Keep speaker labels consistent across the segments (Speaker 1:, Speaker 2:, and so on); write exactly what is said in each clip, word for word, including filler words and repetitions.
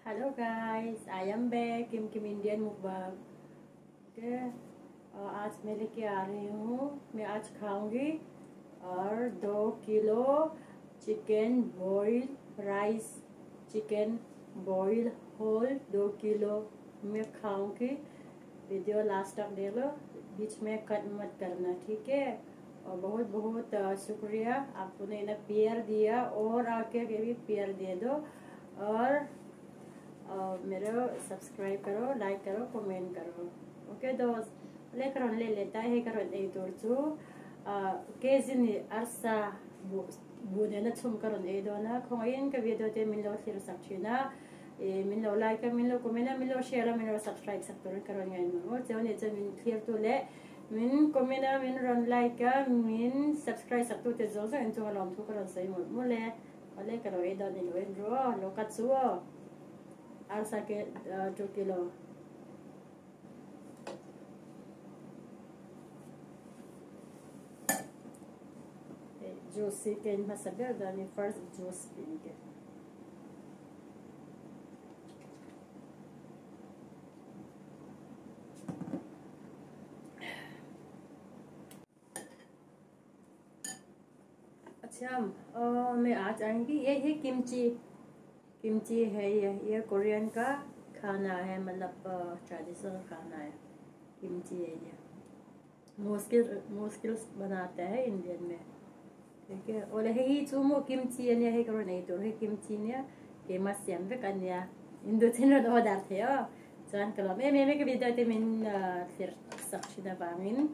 Speaker 1: Hello guys, I am back Kim Kim Indian mukbang. Okay, आज मैं लेके आ रही हूँ। मैं आज खाऊंगी और दो kilo chicken boil rice, chicken boil whole दो किलो मैं खाऊंगी। वीडियो लास्ट तक देख लो, बीच में कट मत करना, ठीक है। और बहुत बहुत शुक्रिया, आपने इन्हें प्यार दिया और आके के भी प्यार दे दो। और मेरे सब्सक्राइब करो, लाइक करो, कमेंट करो। ओके दोस्त, ले करो ले लेता है करो नहीं तो चु केजिनी अर्सा बुने ना छुम करो नहीं दो ना खोइन का वीडियो ते मिलो सिर सक्चीना मिलो लाइक मिलो कमेंट मिलो शेयर मिलो सब्सक्राइब सब करो नहीं मो जोने जो मिन क्लियर तो ले मिन कमेंट मिन रन लाइक मिन सब्सक्राइब सब तो ते जो जो इन जो लॉन्ग तो करो सही मो मो ले ले करो ये दो नहीं लो इन रो लोकाचुओ Arsa ke two kilo. Juice ke masaga dani first juice pinke. अच्छा, मैं आज आएंगी। ये है किमची। किमची है ये ये कोरियन का खाना है, मतलब ट्रेडिशनल खाना है। किमची है ये, मुश्किल मुश्किल बनाता है इंडियन में, ठीक है। और ही चुमो किमची ने है करो नहीं तो है किमची ने के मस्यम पे कन्या इंदो चेनो दो दाते हो जान कलो मैं मैं के वीडियो ते मिन फिर सक्शिना बांगिन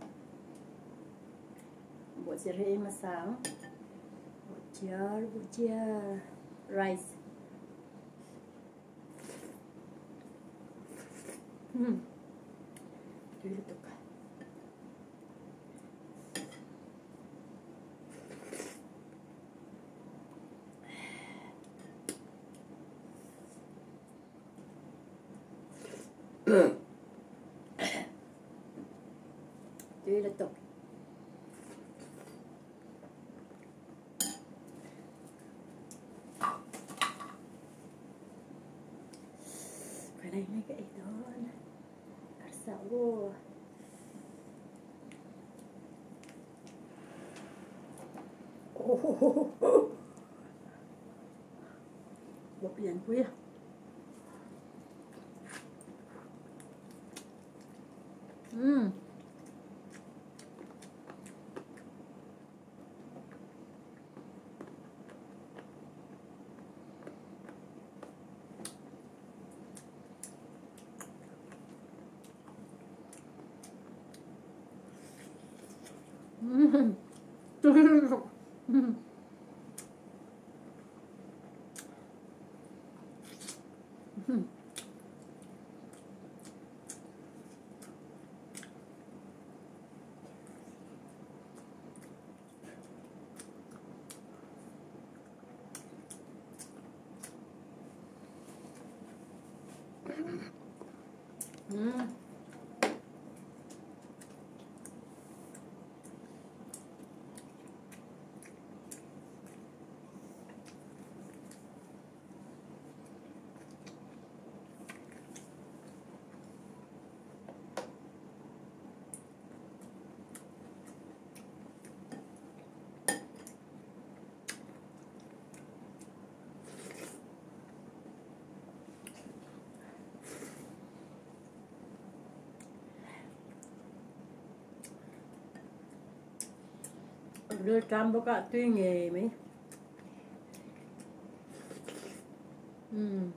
Speaker 1: बोचर है मसांग बोचर बोचर rice hmm dulu tuh kan dulu tuh kayaknya kayak itu Arsawo oh một dàn quý ừm ừm ừm ừm đưa trăm bố cả tuy nghề mấy ừm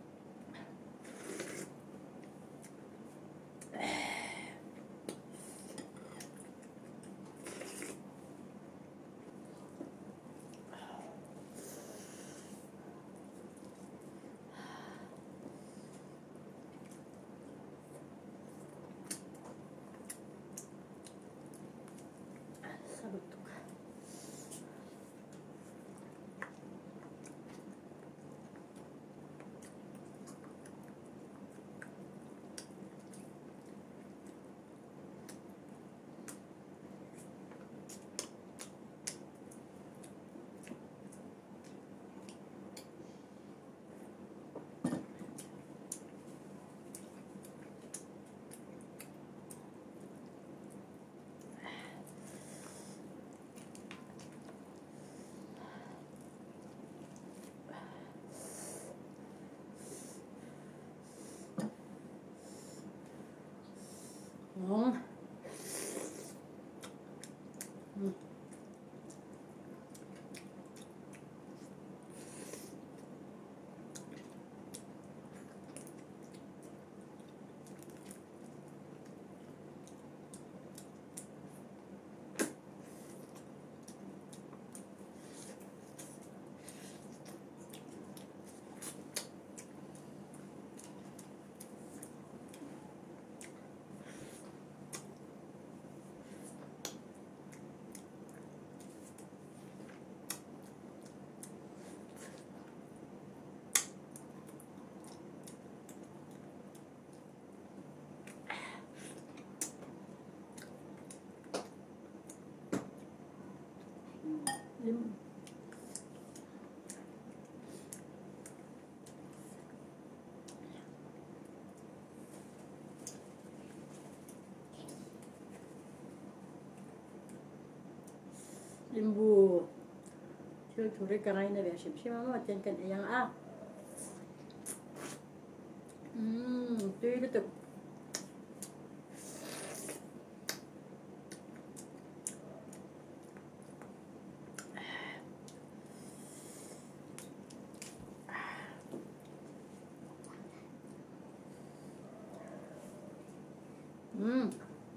Speaker 1: salut Oh. Mm. Lim- limbu 실 둘이 까나이나 왜 심심하면 어쩐 양 아. 음, 또 이것도 음.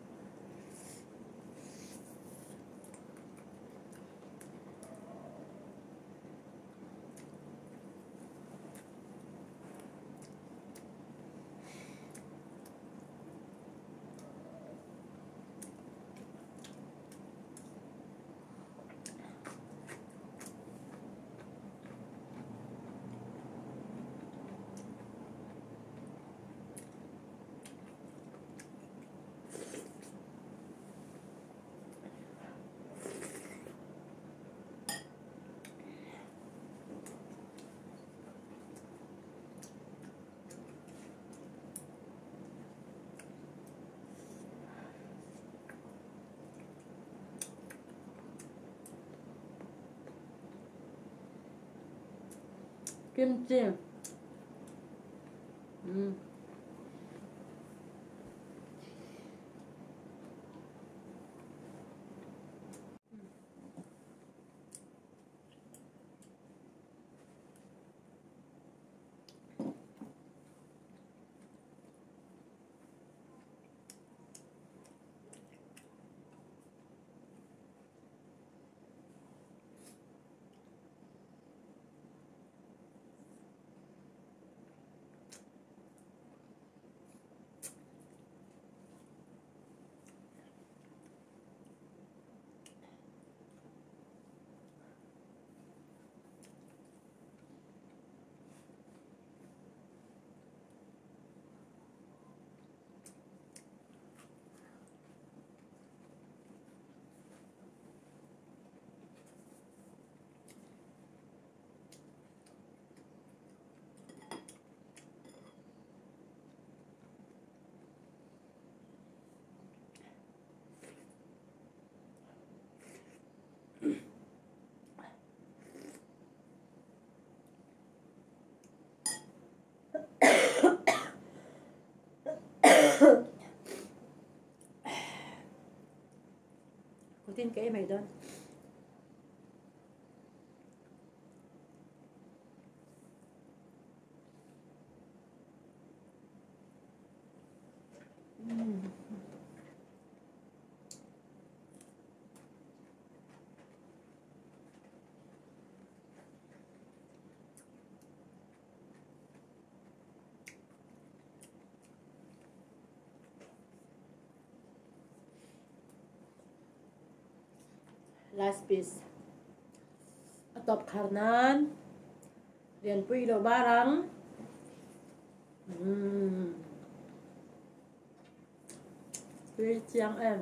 Speaker 1: 김치. 음. Cô tin kể mày đơn. 음. Last piece. Atop karnan. Riyan po ilo barang. Hmm. Kulit siyang em.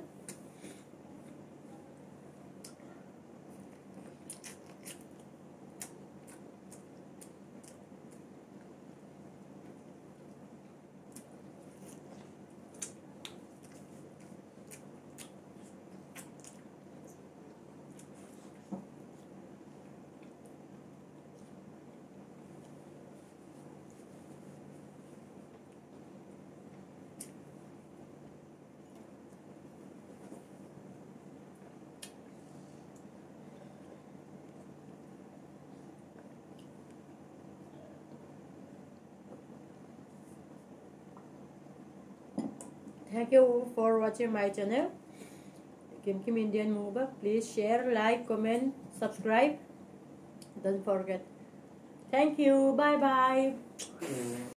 Speaker 1: Thank you for watching my channel Kim Kim Indian Mukbang. Please share, like, comment, subscribe. Don't forget. Thank you. Bye bye.